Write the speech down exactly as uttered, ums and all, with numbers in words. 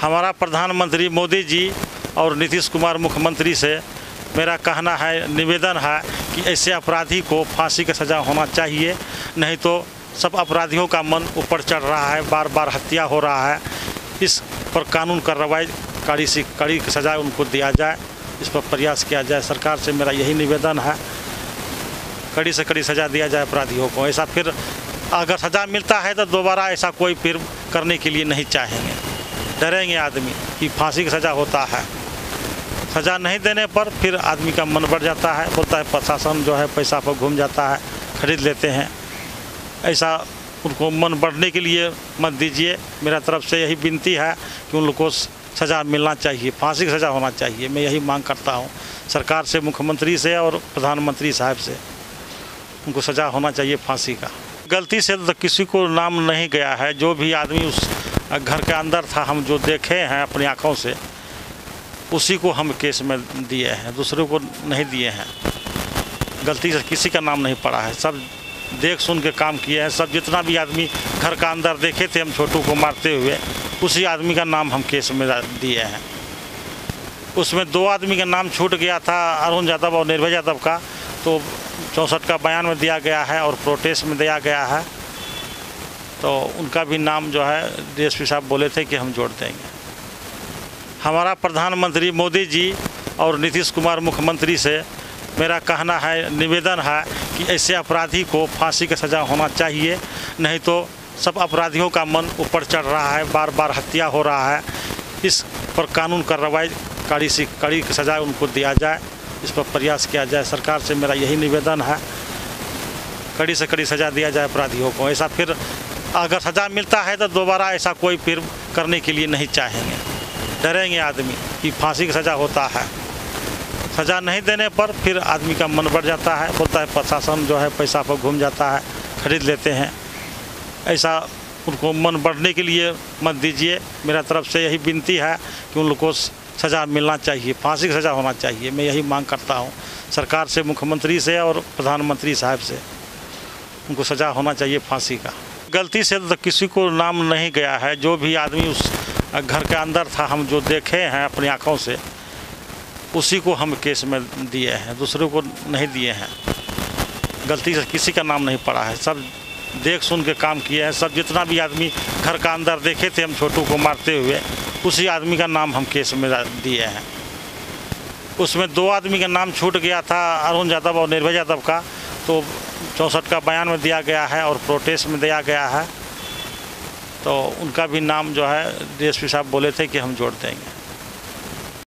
हमारा प्रधानमंत्री मोदी जी और नीतीश कुमार मुख्यमंत्री से मेरा कहना है, निवेदन है कि ऐसे अपराधी को फांसी की सज़ा होना चाहिए, नहीं तो सब अपराधियों का मन ऊपर चढ़ रहा है, बार बार हत्या हो रहा है। इस पर कानून कार्रवाई कड़ी से कड़ी सज़ा उनको दिया जाए, इस पर प्रयास किया जाए। सरकार से मेरा यही निवेदन है, कड़ी से कड़ी सज़ा दिया जाए अपराधियों को। ऐसा फिर अगर सज़ा मिलता है तो दोबारा ऐसा कोई फिर करने के लिए नहीं चाहेंगे, डरेंगे आदमी कि फांसी की सज़ा होता है। सज़ा नहीं देने पर फिर आदमी का मन बढ़ जाता है, बोलता है प्रशासन जो है पैसा पर घूम जाता है, खरीद लेते हैं। ऐसा उनको मन बढ़ने के लिए मत दीजिए। मेरा तरफ से यही विनती है कि उन लोग को सज़ा मिलना चाहिए, फांसी की सज़ा होना चाहिए। मैं यही मांग करता हूँ सरकार से, मुख्यमंत्री से और प्रधानमंत्री साहब से, उनको सज़ा होना चाहिए फांसी का। गलती से तो किसी को नाम नहीं गया है, जो भी आदमी उस घर के अंदर था, हम जो देखे हैं अपनी आँखों से, उसी को हम केस में दिए हैं, दूसरों को नहीं दिए हैं। गलती से किसी का नाम नहीं पड़ा है, सब देख सुन के काम किए हैं। सब जितना भी आदमी घर का अंदर देखे थे हम छोटू को मारते हुए, उसी आदमी का नाम हम केस में दिए हैं। उसमें दो आदमी का नाम छूट गया था, अरुण यादव और निर्भय यादव का, तो चौंसठ का बयान में दिया गया है और प्रोटेस्ट में दिया गया है, तो उनका भी नाम जो है डीएसपी साहब बोले थे कि हम जोड़ देंगे। हमारा प्रधानमंत्री मोदी जी और नीतीश कुमार मुख्यमंत्री से मेरा कहना है, निवेदन है कि ऐसे अपराधी को फांसी की सज़ा होना चाहिए, नहीं तो सब अपराधियों का मन ऊपर चढ़ रहा है, बार बार हत्या हो रहा है। इस पर कानून कार्रवाई कड़ी से कड़ी सज़ा उनको दिया जाए, इस पर प्रयास किया जाए। सरकार से मेरा यही निवेदन है, कड़ी से कड़ी सज़ा दिया जाए अपराधियों को। ऐसा फिर अगर सज़ा मिलता है तो दोबारा ऐसा कोई फिर करने के लिए नहीं चाहेंगे, डरेंगे आदमी कि फांसी की सज़ा होता है। सज़ा नहीं देने पर फिर आदमी का मन बढ़ जाता है, बोलता है प्रशासन जो है पैसा पर घूम जाता है, खरीद लेते हैं। ऐसा उनको मन बढ़ने के लिए मत दीजिए। मेरा तरफ से यही विनती है कि उन लोग को सज़ा मिलना चाहिए, फांसी की सज़ा होना चाहिए। मैं यही मांग करता हूँ सरकार से, मुख्यमंत्री से और प्रधानमंत्री साहब से, उनको सज़ा होना चाहिए फांसी का। गलती से तो किसी को नाम नहीं गया है, जो भी आदमी उस घर के अंदर था, हम जो देखे हैं अपनी आँखों से, उसी को हम केस में दिए हैं, दूसरों को नहीं दिए हैं। गलती से किसी का नाम नहीं पड़ा है, सब देख सुन के काम किए हैं। सब जितना भी आदमी घर का अंदर देखे थे हम छोटू को मारते हुए, उसी आदमी का नाम हम केस में दिए हैं। उसमें दो आदमी का नाम छूट गया था, अरुण यादव और निर्भय यादव का, तो चौंसठ का बयान में दिया गया है और प्रोटेस्ट में दिया गया है, तो उनका भी नाम जो है डीएसपी साहब बोले थे कि हम जोड़ देंगे।